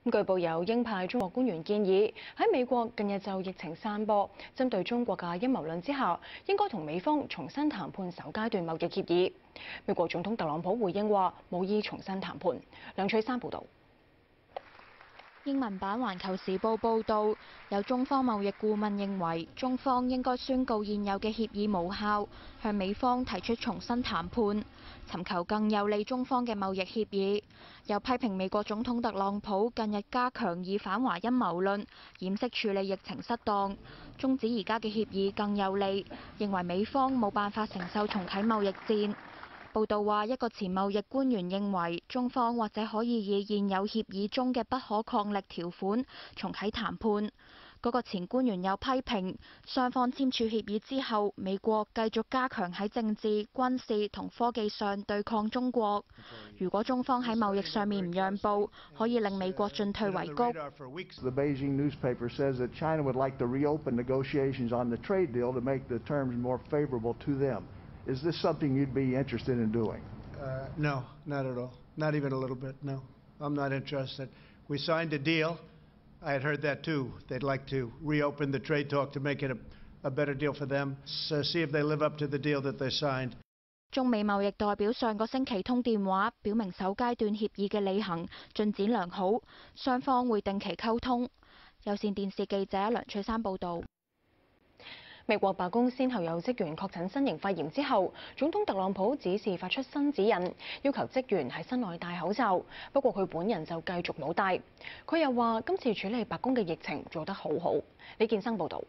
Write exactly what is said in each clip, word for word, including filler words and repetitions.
據報有鷹派中國官員建議喺美國近日就疫情散播針對中國嘅陰謀論之下，應該同美方重新談判首階段貿易協議。美國總統特朗普回應話無意重新談判。梁翠珊報導。 英文版《環球時報》報導，有中方貿易顧問認為，中方應該宣告現有嘅協議無效，向美方提出重新談判，尋求更有利中方嘅貿易協議。又批評美國總統特朗普近日加強以反華陰謀論掩飾處理疫情失當，終止而家嘅協議更有利，認為美方冇辦法承受重啟貿易戰。報道話，一個前貿易官員認為，中方或者可以以現有協議中嘅不可抗力條款重啟談判。嗰個前官員又批評，雙方簽署協議之後，美國繼續加強喺政治、軍事同科技上對抗中國。如果中方喺貿易上面唔讓步，可以令美國進退維谷。 The Beijing newspaper says that China would like to reopen negotiations on the trade deal to make the terms more favorable to them. Is this something you'd be interested in doing? Uh, no, not at all. Not even a little bit, no. I'm not interested. We signed a deal. I had heard that too. They'd like to reopen the trade talk to make it a, a better deal for them. So see if they live up to the deal that they signed. 中美貿易代表上個星期通電話，表明首階段協議嘅履行進展良好，雙方會定期溝通。有線電視記者梁翠珊報導。 美國白宮先後有職員確診新型肺炎之後，總統特朗普指示發出新指引，要求職員喺室內戴口罩。不過佢本人就繼續冇戴。佢又話今次處理白宮嘅疫情做得好好。李建生報導。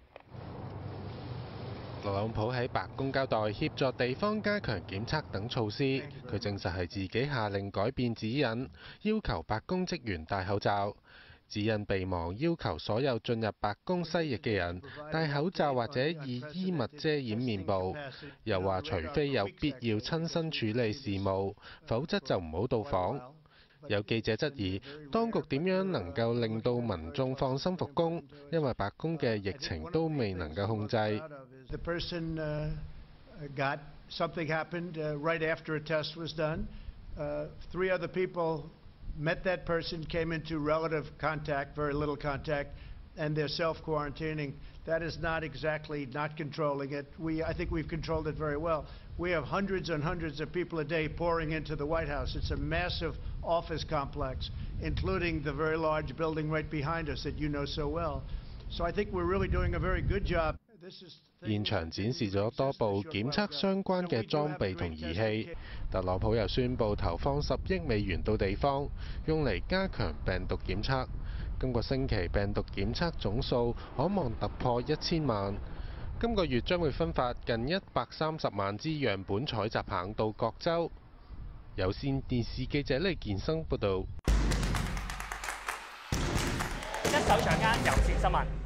特朗普喺白宮交代協助地方加強檢測等措施，佢證實係自己下令改變指引，要求白宮職員戴口罩。指引備忘要求所有進入白宮西翼嘅人戴口罩或者以衣物遮掩面部，又話除非有必要親身處理事務，否則就唔好到訪。有記者質疑當局點樣能夠令到民眾放心復工，因為白宮嘅疫情都未能夠控制。 The person uh, got something happened uh, right after a test was done. Uh, three other people met that person, came into relative contact, very little contact, and they're self-quarantining. That is not exactly not controlling it. We, I think we've controlled it very well. We have hundreds and hundreds of people a day pouring into the White House. It's a massive office complex, including the very large building right behind us that you know so well. So I think we're really doing a very good job. 現場展示咗多部檢測相關嘅裝備同儀器。特朗普又宣布投放十億美元到地方，用嚟加強病毒檢測。今個星期病毒檢測總數可望突破一千萬。今個月將會分發近一百三十萬支樣本採集棒到各州。有線電視記者李健生報導。 一手掌握有線新聞。